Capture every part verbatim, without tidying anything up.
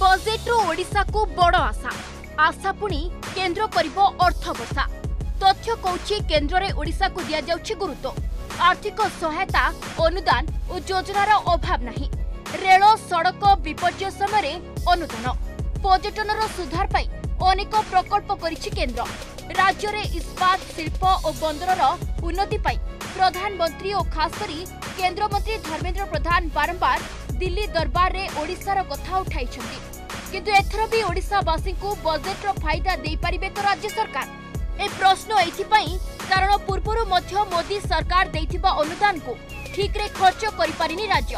बजेट्रु ओडिशा को बड़ आशा आशा पुणी केन्द्र करिबो अर्थ वर्षा। तथ्य कौची केन्द्र रे ओडिशा को दिया जाउछि गुरुत्व। आर्थिक सहायता अनुदान और योजनार अभाव नहीं। रेल सड़क विपर्य समय अनुदान पर्यटन सुधार पाई अनेक प्रकल्प करिछि केन्द्र। राज्य रे इस्पात शिल्प और बंदरर उन्नति पाई प्रधानमंत्री और खास करी केन्द्र मंत्री धर्मेंद्र प्रधान बारंबार दिल्ली दरबार रे ओडिशार कथा उठाइछन्ति। किंतु एथर भी ओडिशावासी को बजेट्र फायदा दे पारिबे तो राज्य सरकार? ए प्रश्न एथिपाई कारण पूर्वरु मध्य मोदी सरकार देथिबा अनुदान को ठीक रे खर्च करि पारिनी राज्य।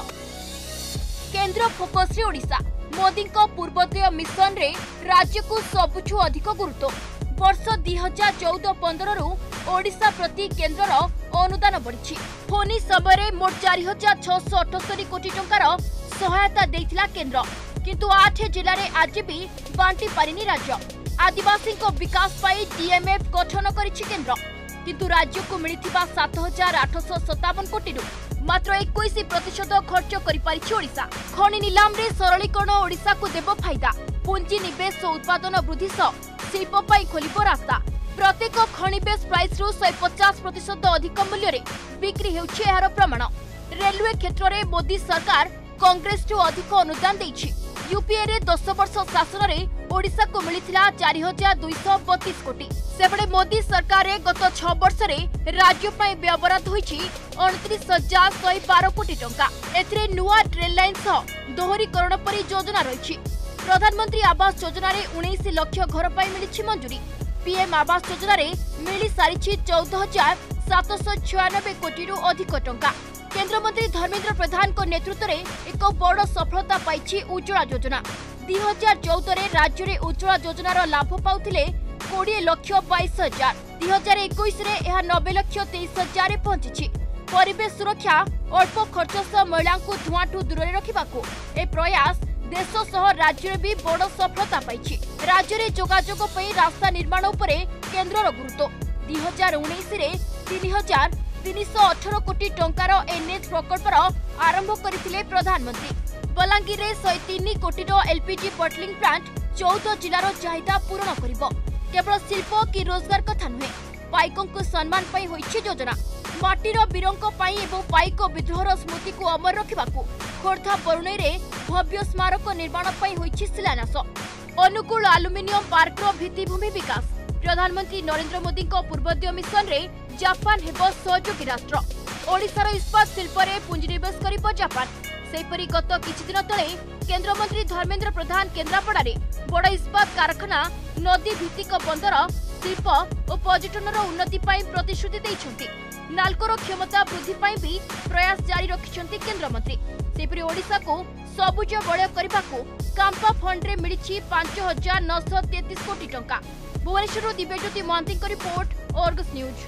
केंद्र फोकस रे ओडिशा मोदी को पूर्वोदय मिशन रे राज्य को सबुठु अधिक गुरुत्व। वर्ष दुई हजार चौदह पंद्रह रु ओडिशा प्रति केन्द्रर अनुदान बढ़ी। फोनी समय मोट चार हजार छःश अठस्तरी कोटी टंकार सहायता देथिला केन्द्र। किंतु आठ जिले में आज भी बांटी पारिनी राज्य। आदिवासी विकास पाई डीएमएफ गठन करिछि केन्द्र। किंतु राज्य को मिलिथिबा सात हजार आठश सतावन कोटी मात्र इक्कीस प्रतिशत खर्च करि पारिछि ओडिशा। खनि निलाम रे सरलीकरण ओडिशा को देव फायदा। पुंजी निवेश और उत्पादन वृद्धि सह शिल्प पाई खोलिबो रास्ता। प्रत्येक खनि बेस प्राइस रु एक सौ पचास प्रतिशत अधिक मूल्य रे बिक्री हेउछि एहार प्रमाण। रेलवे क्षेत्र में मोदी सरकार कांग्रेस टू अधिक अनुदान देछि। यूपीए रे दस वर्ष शासन रे ओडिशा को मिलिथिला चार हजार दुई सौ बत्तीस कोटी। सेबडे मोदी सरकार रे गत छह वर्ष रे राज्य पई व्यवहार होईछि उनतीस हजार एक सौ बारह कोटी टंका। एथिरे नुआ ट्रेन लाइन सह दोहरीकरण परि योजना रहिछि। प्रधानमंत्री आवास योजना रे उन्नीस लाख घर पई मिलिछि मंजूरी। पीएम आवास योजना रे मिली सारिछि चौदह हजार सात सौ छियानबे कोटी रु अधिक टंका। केंद्र मंत्री धर्मेंद्र प्रधान को नेतृत्व में एक बड़ सफलता पाई उज्ज्वला योजना। दुई हजार चौदह रे राज्य में उज्ज्वला योजनार लाभ पाउथिले कोड़े लक्ष बाईस हजार। दुई हजार इक्कीस यह नबे लक्ष तेईस हजार पहुंची। परिवेश सुरक्षा अल्प खर्च सह महिला को धुआंठू दूर रखा ए प्रयास देश सह राज्य में भी बड़ सफलता पाई। राज्य में जोगाजोग रास्ता निर्माण उपरे केन्द्रर गुरुत्व। दुई हजार उन्नीस तीन हजार तीन सौ अठर कोटी टंकार एनएच प्रकल्पर आरंभ करथिले प्रधानमंत्री। बलांगीर रे एक सौ तीन कोटी एलपीजी बटलिंग प्लांट चौदह जिलार चाहिदा पूरण करिबो। केवल शिल्प की रोजगार कथा नुहे, पाइकों को सम्मान पाई होइछि योजना। माटीर वीरों पाई एवं पाइक विद्रोहर स्मृति को अमर रखिबाकू खोर्धा बरुणई रे भव्य स्मारक निर्माण पाई होइछि शिलान्यास। अनुकूल आलुमिनियम पार्कर भित्तिभूमि विकास। प्रधानमंत्री नरेंद्र मोदी को पूर्वोदय मिशन रे जापान हेबो सहयोगी राष्ट्र। ओडिशार इस्पात शिल्प रे पुंजीनिवेश करिबो जापान। सेपरि गत किछि दिन तळे केंद्र मंत्री धर्मेंद्र प्रधान केन्द्रापड़ा रे बड़ इस्पात कारखाना, नदी भित्तिक बंदर, शिल्प और पर्यटनर उन्नति पाई प्रतिश्रुति दैछन्ति। नाल्कोर क्षमता वृद्धि पाई भी प्रयास जारी रखिछन्ति केंद्र मंत्री। सेपरि ओडिशा को सबुज बलय करिबाकू कांपा फंड रे मिलिछि पांच हजार नौ सौ तैंतीस कोटी टंका। भुवनेश्वर दिव्यज्योति महांती को रिपोर्ट, अर्गस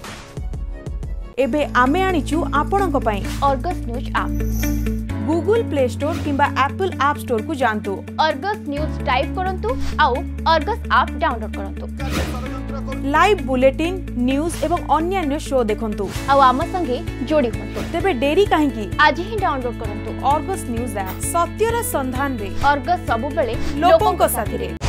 न्यूज। एबे आमे आनिचु आपणक पई Argus news app. Google play store किंबा एप्पल ऐप स्टोर को जानतु। अर्गस न्यूज टाइप करंतु आउ अर्गस ऐप डाउनलोड करंतु। लाइव बुलेटिन न्यूज एवं अन्य शो देखंतु आउ आम संगे जोड़ी होंतु। तेबे देरी काहे की आज ही डाउनलोड करंतु अर्गस न्यूज ऐप। सत्यर संधान रे अर्गस सबु बेले लोकंक साथी रे।